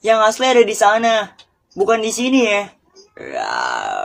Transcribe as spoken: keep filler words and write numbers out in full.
Yang asli ada di sana, bukan di sini ya. Ya.